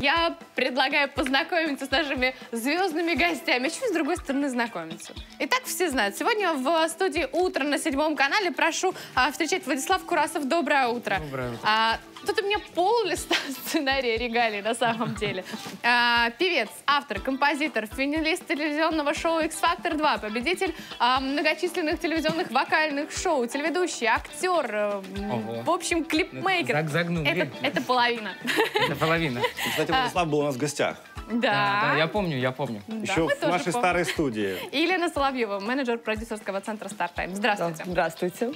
Я предлагаю познакомиться с нашими звездными гостями, а чуть с другой стороны знакомиться. Итак, все знают, сегодня в студии «Утро» на 7 канале прошу встречать Владислав Курасов. Доброе утро. Доброе утро. Тут у меня пол-листа сценария регалий на самом деле. Певец, автор, композитор, финалист телевизионного шоу «X-Factor 2», победитель многочисленных телевизионных вокальных шоу, телеведущий, актер, в общем, клипмейкер. Загнули. Это половина. Это половина. Кстати, Владислав был у нас в гостях. Да, я помню. Еще в нашей старой студии. И Елена Соловьева, менеджер продюсерского центра «Стартайм». Здравствуйте. Здравствуйте.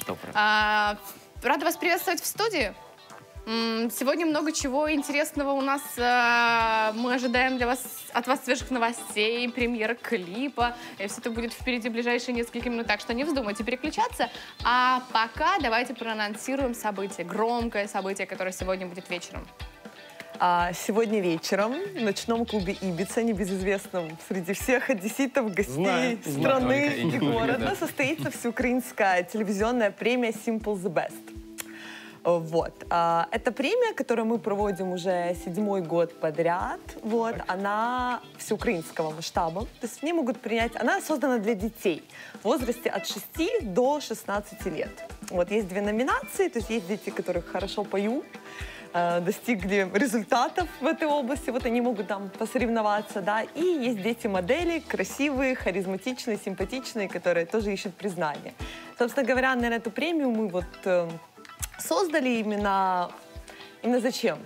Рада вас приветствовать в студии. Сегодня много чего интересного у нас. Мы ожидаем от вас свежих новостей, премьера клипа. И все это будет впереди ближайшие несколько минут, так что не вздумайте переключаться. А пока давайте проанонсируем событие, громкое событие, которое сегодня будет вечером. Сегодня вечером в ночном клубе «Ибица», небезызвестном среди всех одесситов, гостей страны и города, состоится всеукраинская телевизионная премия «Simple the Best». Вот. Это премия, которую мы проводим уже 7-й год подряд. Вот. Она всеукраинского масштаба. То есть в ней могут принять... Она создана для детей в возрасте от 6 до 16 лет. Вот. Есть 2 номинации. То есть есть дети, которые хорошо поют, достигли результатов в этой области. Вот они могут там посоревноваться, да. И есть дети-модели, красивые, харизматичные, симпатичные, которые тоже ищут признание. Собственно говоря, наверное, эту премию мы вот... создали именно зачем?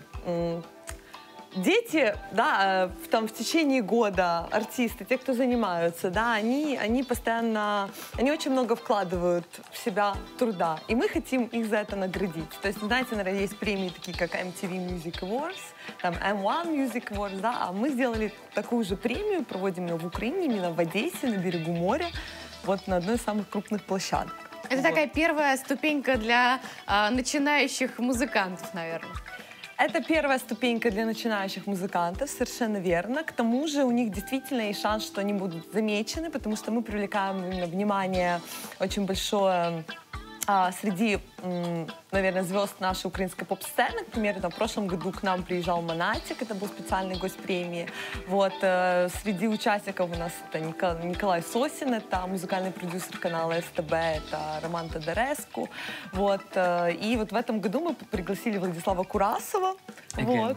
Дети, да, там в течение года, артисты, те, кто занимаются, да, они постоянно, они очень много вкладывают в себя труда, и мы хотим их за это наградить. То есть, знаете, наверное, есть премии такие, как MTV Music Awards, там M1 Music Awards, да, а мы сделали такую же премию, проводим ее в Украине, именно в Одессе, на берегу моря, вот на одной из самых крупных площадок. Это такая первая ступенька для начинающих музыкантов, наверное. Это первая ступенька для начинающих музыкантов, совершенно верно. К тому же у них действительно есть шанс, что они будут замечены, потому что мы привлекаем именно внимание очень большое среди, наверное, звезд нашей украинской поп-сцены. К примеру, в прошлом году к нам приезжал Монатик, это был специальный гость премии. Вот, среди участников у нас это Николай Сосин, это музыкальный продюсер канала СТБ, это Роман Тодореску. Вот, и вот в этом году мы пригласили Владислава Курасова. Вот.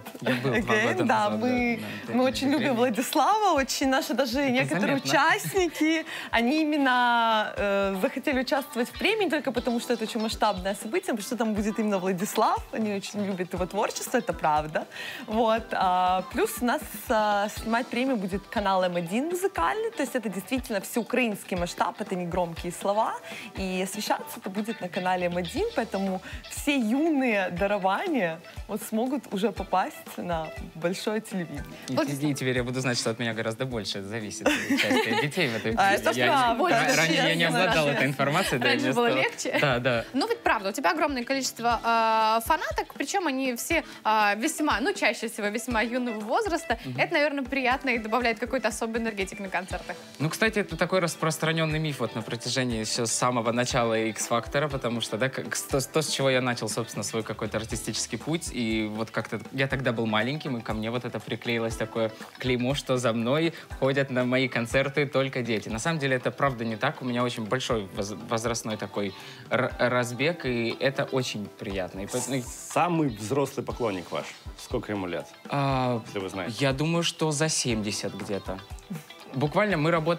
Да, мы очень любим Владислава, очень наши даже некоторые участники, они именно захотели участвовать в премии только потому, что это очень масштабное событие, потому что там будет именно Владислав, они очень любят его творчество, это правда. Вот. Плюс у нас снимать премию будет канал М1 музыкальный, то есть это действительно всеукраинский масштаб, это не громкие слова, и освещаться это будет на канале М1, поэтому все юные дарования вот смогут уже попасть на большое телевидение. И теперь я буду знать, что от меня гораздо больше зависит участие детей в этой премии. Ранее я не обладал этой информацией. Раньше было легче. Да. Ну ведь правда, у тебя огромное количество фанаток, причем они все весьма, чаще всего весьма юного возраста. Это, наверное, приятно и добавляет какой-то особый энергетик на концертах. Ну, кстати, это такой распространенный миф вот на протяжении еще с самого начала X-Factor, потому что, да, то, с чего я начал, собственно, свой какой-то артистический путь, и вот как-то я тогда был маленьким, и ко мне вот это приклеилось такое клеймо, что за мной ходят на мои концерты только дети. На самом деле это правда не так, у меня очень большой возрастной такой разбег, и это очень приятно. Самый взрослый поклонник ваш, сколько ему лет, если вы знаете? Я думаю, что за 70 где-то. Буквально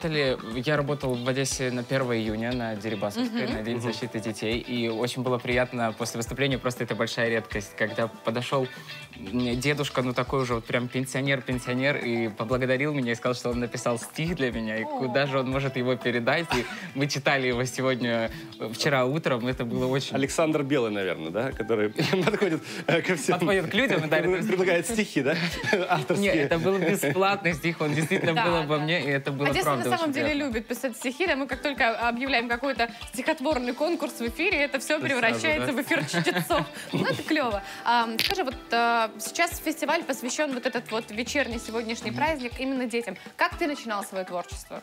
я работал в Одессе на 1 июня, на Дерибасовской, на День защиты детей. И очень было приятно после выступления, просто это большая редкость, когда подошел дедушка, такой уже вот прям пенсионер, и поблагодарил меня и сказал, что он написал стих для меня, и куда же он может его передать. И мы читали его вчера утром, это было очень... Александр Белый, наверное, да? Который подходит ко всем. Подходит к людям и предлагает стихи, да? Авторские. Нет, это был бесплатный стих, он действительно был обо мне. И это было Одесса правда на самом очень деле приятно. любит писать стихи, да, мы как только объявляем какой-то стихотворный конкурс в эфире, это все превращается в эфир чтецов. Ну, это клево. Скажи, вот сейчас фестиваль посвящен вот этот вот вечерний сегодняшний праздник именно детям. Как ты начинал свое творчество?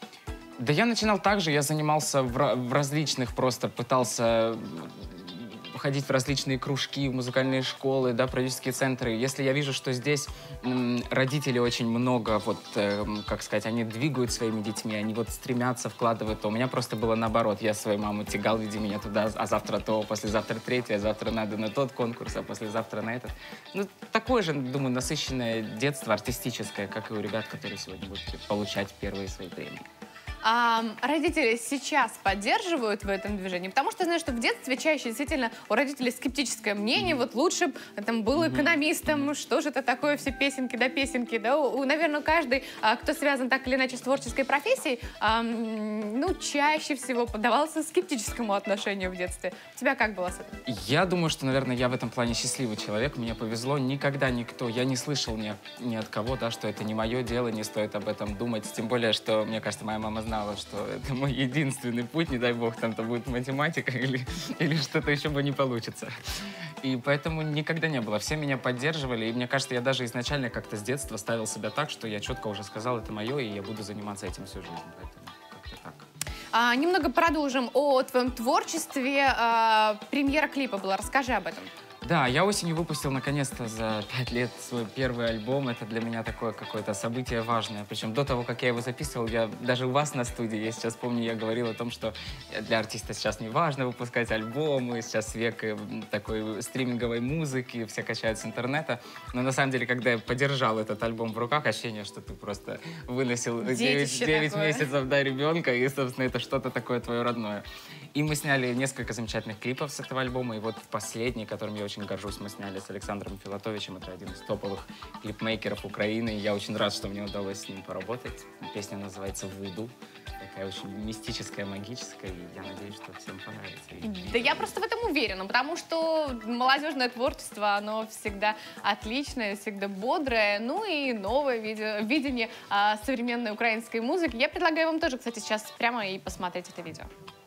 Да я начинал так же, я занимался в различных, просто пытался ходить в различные кружки, в музыкальные школы, да, продюсерские центры. Если я вижу, что здесь родители очень много, вот, как сказать, они двигают своими детьми, они вот стремятся, вкладывают, то у меня просто было наоборот. Я свою маму тягал, веди меня туда, а завтра то, послезавтра третье, а завтра надо на тот конкурс, а послезавтра на этот. Ну, такое же, думаю, насыщенное детство, артистическое, как и у ребят, которые сегодня будут получать первые свои премии. А родители сейчас поддерживают в этом движении? Потому что я знаю, что в детстве чаще действительно у родителей скептическое мнение, вот лучше бы там был экономистом, что же это такое, все песенки да песенки, да? Наверное, каждый, кто связан так или иначе с творческой профессией, ну, чаще всего поддавался скептическому отношению в детстве. У тебя как было с этим? Я думаю, что, наверное, я в этом плане счастливый человек, мне повезло, никогда никто, я не слышал ни от кого, да, что это не мое дело, не стоит об этом думать, тем более, что, мне кажется, моя мама знала, что это мой единственный путь, не дай бог, там-то будет математика или что-то еще бы не получится. И поэтому никогда не было. Все меня поддерживали, и мне кажется, я даже изначально как-то с детства ставил себя так, что я четко уже сказал, это мое, и я буду заниматься этим всю жизнь. Поэтому как-то так. Немного продолжим о твоем творчестве. Премьера клипа была, расскажи об этом. Да, я осенью выпустил наконец-то за 5 лет свой первый альбом. Это для меня такое какое-то событие важное. Причем до того, как я его записывал, я даже у вас на студии, я сейчас помню, я говорил о том, что для артиста сейчас не важно выпускать альбомы, сейчас век такой стриминговой музыки, все качают с интернета. Но на самом деле, когда я подержал этот альбом в руках, ощущение, что ты просто выносил 9 месяцев, да, ребенка, и, собственно, это что-то такое твое родное. И мы сняли несколько замечательных клипов с этого альбома, и вот последний, которым я очень горжусь, мы сняли с Александром Филатовичем. Это один из топовых клипмейкеров Украины. И я очень рад, что мне удалось с ним поработать. Песня называется «Вуду». Такая очень мистическая, магическая. И я надеюсь, что всем понравится. Да я просто в этом уверена, потому что молодежное творчество, оно всегда отличное, всегда бодрое. Ну и новое видение современной украинской музыки. Я предлагаю вам тоже, кстати, сейчас прямо и посмотреть это видео.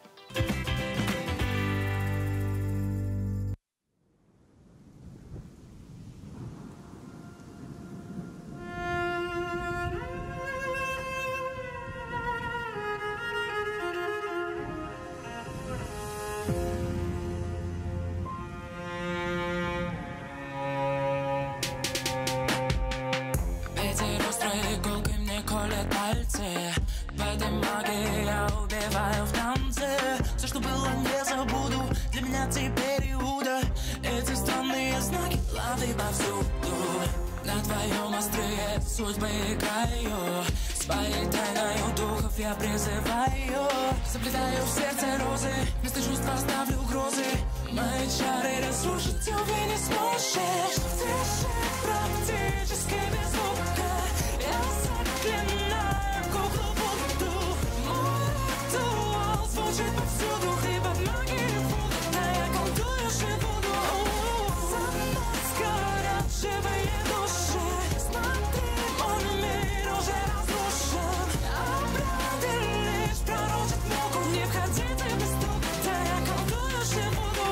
В этой магии я убиваю в танце. Все, что было, не забуду. Для меня теперь Иуда. Эти странные знаки, лады повсюду. На твоем острие судьбы играю. Своей тайною духов я призываю. Заплетаю в сердце розы, вместо чувств оставлю угрозы. Мои чары разрушить вы не сможешь. Тише, практически без звука. Я заклинаю куклу Вуду. Мой ритуал звучит повсюду. Ты под магией Вуду, да я колдую живуду. За мной скорят живые души. Смотри, мой мир уже разрушен. Обряды лишь пророчат муку. Не входите без стука, да я колдую живуду.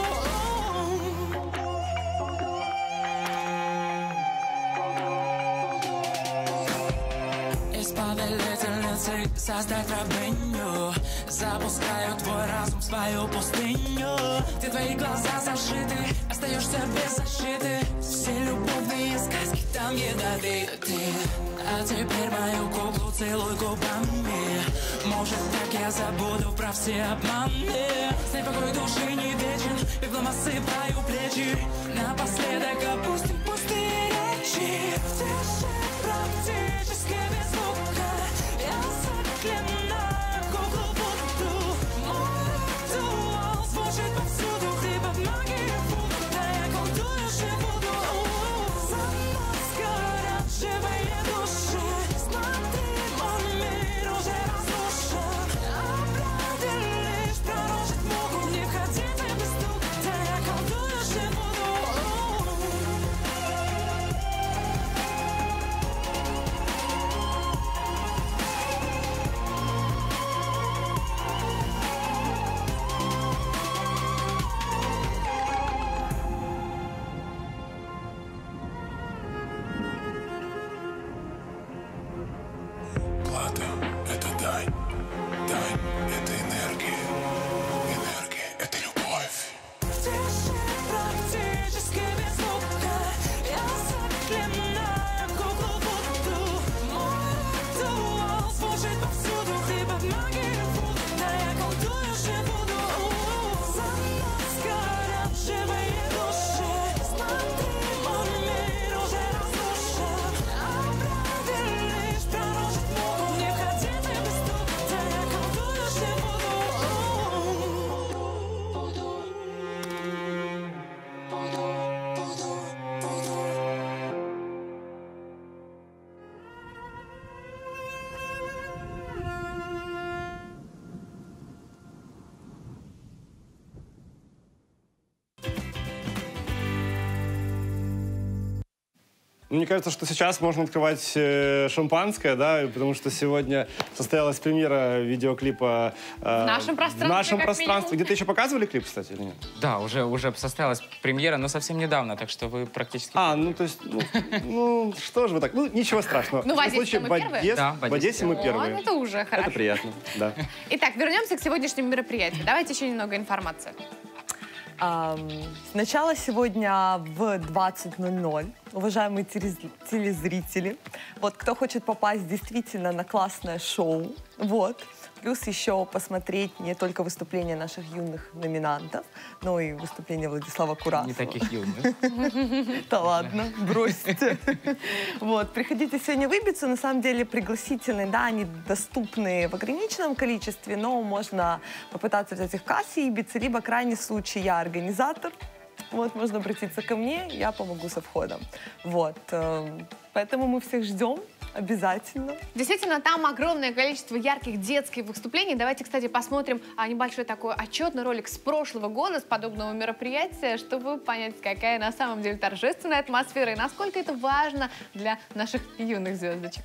Из повелительницы создать рабыню. Запускаю твой разум в свою пустыню. Где твои глаза зашиты, остаешься без защиты. Все любовные сказки там ядовиты. А теперь мою куклу целуй губами. Может, так я забуду про все обманы. Знай, покой души не вечен, пеплом осыпаю плечи. Напоследок опустим пустые речи. Тише, практически без звука. Я заклинаю куклу Вуду. Мой ритуал звучит повсюду. Ты под магией Вуду, да я колдую живуду. За мной скорят живые души. Смотри, мой мир уже разрушен. Обряды лишь пророчат Ну, мне кажется, что сейчас можно открывать шампанское, да, потому что сегодня состоялась премьера видеоклипа в нашем пространстве. В нашем пространстве. Где-то еще показывали клип, кстати, или нет? Да, уже состоялась премьера, но совсем недавно, так что вы практически... Ну, то есть, ну, что же вы так? Ну, ничего страшного. Ну, в Одессе мы первые? Да, в Одессе мы первые. Это уже хорошо. Это приятно, да. Итак, вернемся к сегодняшнему мероприятию. Давайте еще немного информации. Сначала сегодня в 20:00, уважаемые телезрители, вот кто хочет попасть действительно на классное шоу, вот, плюс еще посмотреть не только выступления наших юных номинантов, но и выступления Владислава Курасова. Не таких юных. Да ладно, бросьте. Вот, приходите сегодня выбиться. На самом деле пригласительные, да, они доступны в ограниченном количестве, но можно попытаться взять их в кассе и биться, либо крайний случай я организатор. Вот, можно обратиться ко мне, я помогу со входом. Вот, поэтому мы всех ждем. Обязательно. Действительно, там огромное количество ярких детских выступлений. Давайте, кстати, посмотрим небольшой такой отчетный ролик с прошлого года, с подобного мероприятия, чтобы понять, какая на самом деле торжественная атмосфера и насколько это важно для наших юных звездочек.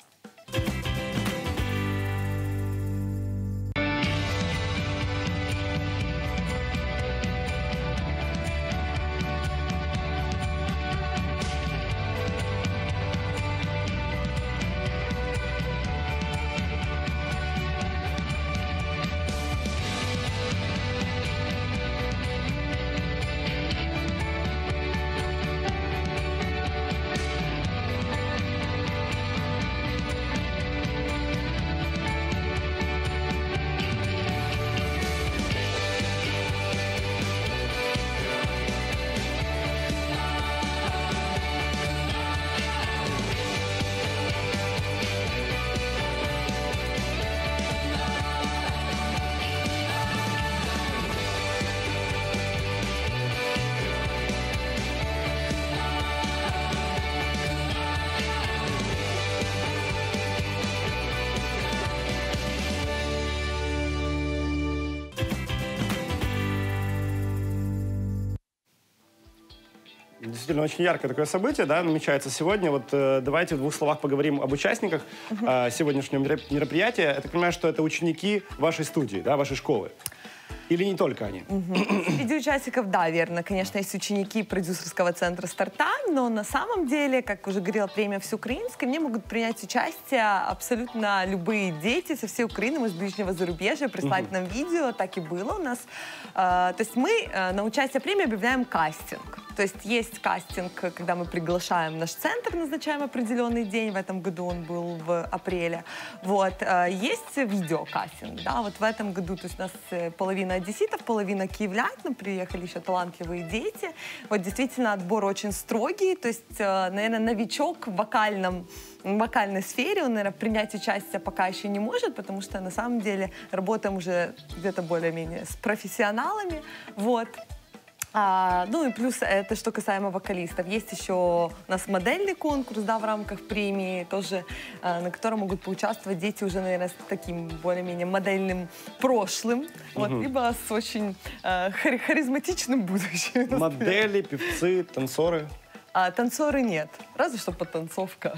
Действительно, очень яркое такое событие, да, намечается сегодня. Вот давайте в двух словах поговорим об участниках сегодняшнего мероприятия. Я так понимаю, что это ученики вашей студии, да, вашей школы. Или не только они? Среди участников, да, верно. Конечно, есть ученики продюсерского центра «Стартайм», но на самом деле, как уже говорила премия «Всеукраинская», мне могут принять участие абсолютно любые дети со всей Украины, из ближнего зарубежья, прислать нам видео. Так и было у нас. То есть мы на участие в премии объявляем кастинг. То есть кастинг, когда мы приглашаем наш центр, назначаем определенный день. В этом году он был в апреле. Вот. Есть видеокастинг. Да? Вот в этом году то есть у нас половина одесситов, половина киевлян. Нам приехали еще талантливые дети. Вот действительно отбор очень строгий. То есть, наверное, новичок в вокальной сфере, он, наверное, принять участие пока еще не может, потому что на самом деле работаем уже где-то более-менее с профессионалами. Вот. Ну и плюс это что касаемо вокалистов. Есть еще у нас модельный конкурс, да, в рамках премии, тоже, на котором могут поучаствовать дети уже, наверное, с таким более-менее модельным прошлым, вот, либо с очень харизматичным будущим. Модели, певцы, танцоры? Танцоры нет, разве что потанцовка.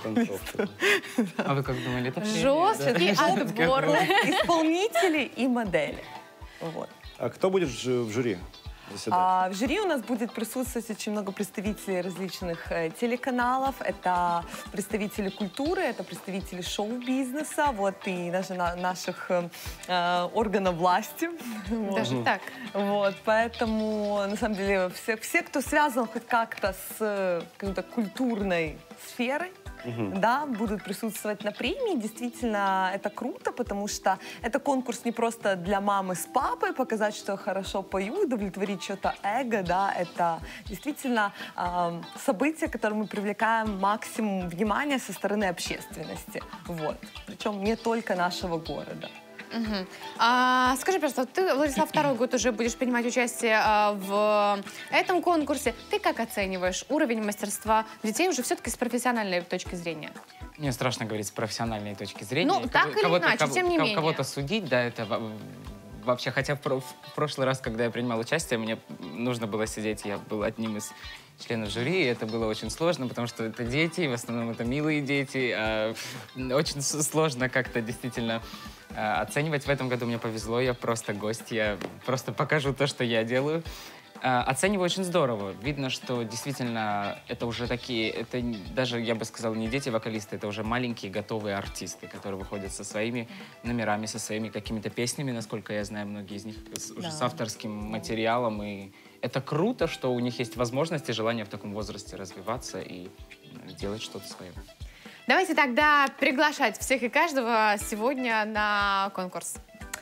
А вы как думали? Это Жесткий отбор. Исполнители и модели. Вот. А кто будет в жюри? В жюри у нас будет присутствовать очень много представителей различных телеканалов. Это представители культуры, это представители шоу-бизнеса, вот, и даже наших органов власти. Даже так? Вот, поэтому, на самом деле, все, кто связан хоть как-то с культурной сферой, да, будут присутствовать на премии. Действительно, это круто, потому что это конкурс не просто для мамы с папой, показать, что я хорошо пою, удовлетворить что-то эго, да, это действительно событие, которое мы привлекаем максимум внимания со стороны общественности, вот, причем не только нашего города. Скажи, пожалуйста, ты, Владислав, второй год уже будешь принимать участие в этом конкурсе. Ты как оцениваешь уровень мастерства детей уже все-таки с профессиональной точки зрения? Мне страшно говорить с профессиональной точки зрения. Ну, так или иначе, тем не менее. Кого-то судить, да, это вообще, хотя в прошлый раз, когда я принимал участие, мне нужно было сидеть, я был одним из членов жюри, и это было очень сложно, потому что это дети, в основном это милые дети, очень сложно как-то действительно оценивать. В этом году мне повезло, я просто гость, я просто покажу то, что я делаю. Оцениваю очень здорово. Видно, что действительно это уже такие, это даже, я бы сказал, не дети-вокалисты, это уже маленькие готовые артисты, которые выходят со своими номерами, со своими какими-то песнями, насколько я знаю, многие из них уже с авторским материалом. И это круто, что у них есть возможность и желание в таком возрасте развиваться и делать что-то свое. Давайте тогда приглашать всех и каждого сегодня на конкурс.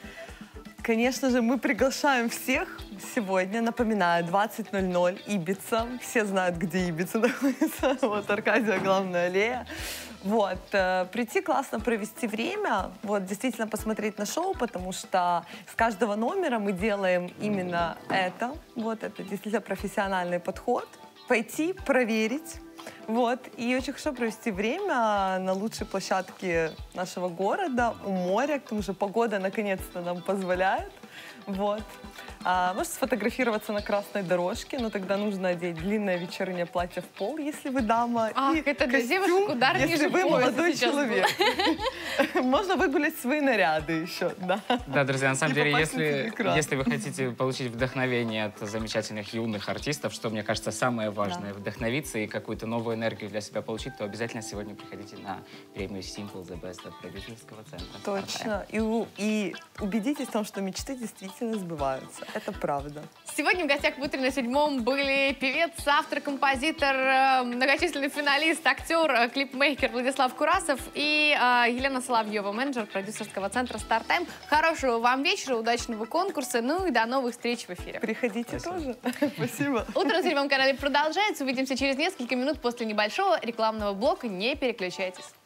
Конечно же, мы приглашаем всех сегодня. Напоминаю, 20:00 Ибица. Все знают, где Ибица находится. Вот Аркадия, главная аллея. Вот. Прийти классно провести время. Вот. Действительно посмотреть на шоу, потому что с каждого номера мы делаем именно это. Вот. Это действительно профессиональный подход. Пойти, проверить. Вот. И очень хорошо провести время на лучшей площадке нашего города, у моря, к тому же погода наконец-то нам позволяет. Вот. Можете сфотографироваться на красной дорожке, но тогда нужно одеть длинное вечернее платье в пол, если вы дама. Ах, и это для девушек удар если ниже вы пояса молодой сейчас человек. Можно выгулять свои наряды еще, да. Да, друзья, на самом И деле, попасть на если телеэкран. вы хотите получить вдохновение от замечательных юных артистов, что, мне кажется, самое важное, вдохновиться и какую-то новую энергию для себя получить, то обязательно сегодня приходите на премию Simple The Best от продюсерского центра. Точно. И убедитесь в том, что мечты действительно сбываются. Это правда. Сегодня в гостях в «Утре на седьмом» были певец, автор, композитор, многочисленный финалист, актер, клипмейкер Владислав Курасов и Елена Соловьева, менеджер продюсерского центра «Стартайм». Хорошего вам вечера, удачного конкурса, ну и до новых встреч в эфире. Приходите тоже. Спасибо. «Утро на седьмом» канале продолжается. Увидимся через несколько минут после небольшого рекламного блока. Не переключайтесь.